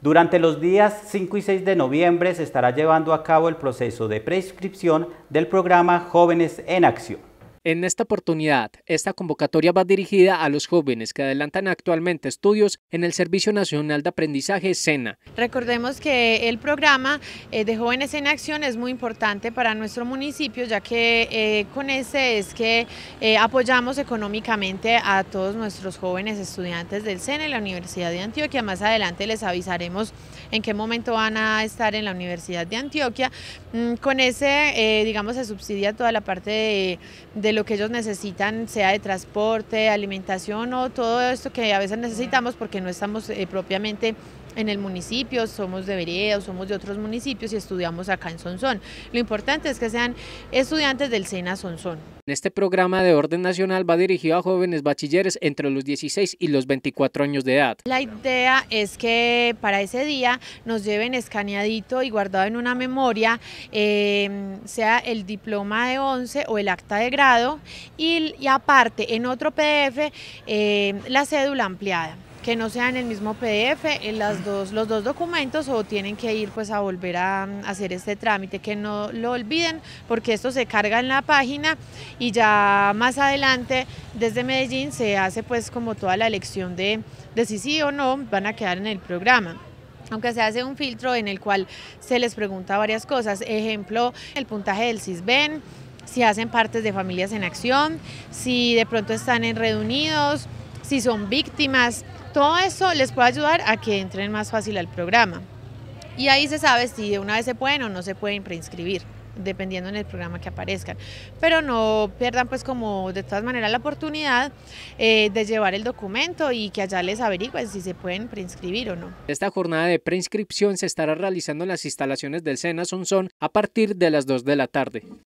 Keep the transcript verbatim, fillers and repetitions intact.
Durante los días cinco y seis de noviembre se estará llevando a cabo el proceso de preinscripción del programa Jóvenes en Acción. En esta oportunidad, esta convocatoria va dirigida a los jóvenes que adelantan actualmente estudios en el Servicio Nacional de Aprendizaje SENA. Recordemos que el programa de Jóvenes en Acción es muy importante para nuestro municipio, ya que eh, con ese es que eh, apoyamos económicamente a todos nuestros jóvenes estudiantes del SENA en la Universidad de Antioquia. Más adelante les avisaremos en qué momento van a estar en la Universidad de Antioquia. Mm, con ese, eh, digamos, se subsidia toda la parte de, de lo que ellos necesitan, sea de transporte, alimentación o todo esto que a veces necesitamos porque no estamos eh, propiamente en el municipio, somos de Vereda, somos de otros municipios y estudiamos acá en Sonsón. Lo importante es que sean estudiantes del SENA Sonsón. Este programa de orden nacional va dirigido a jóvenes bachilleres entre los dieciséis y los veinticuatro años de edad. La idea es que para ese día nos lleven escaneadito y guardado en una memoria, eh, sea el diploma de once o el acta de grado y, y aparte en otro P D F eh, la cédula ampliada. Que no sean el mismo P D F, en las dos, los dos documentos o tienen que ir pues a volver a, a hacer este trámite, que no lo olviden porque esto se carga en la página y ya más adelante desde Medellín se hace pues como toda la elección de, de si sí o no van a quedar en el programa. Aunque se hace un filtro en el cual se les pregunta varias cosas, ejemplo, el puntaje del SISBEN, si hacen partes de Familias en Acción, si de pronto están en Red Unidos, si son víctimas. Todo eso les puede ayudar a que entren más fácil al programa. Y ahí se sabe si de una vez se pueden o no se pueden preinscribir, dependiendo en el programa que aparezcan. Pero no pierdan pues como de todas maneras la oportunidad eh, de llevar el documento y que allá les averigüen si se pueden preinscribir o no. Esta jornada de preinscripción se estará realizando en las instalaciones del SENA Sonsón a partir de las dos de la tarde.